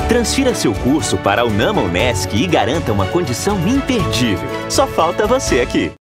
Transfira seu curso para a Unama Unesc e garanta uma condição imperdível. Só falta você aqui.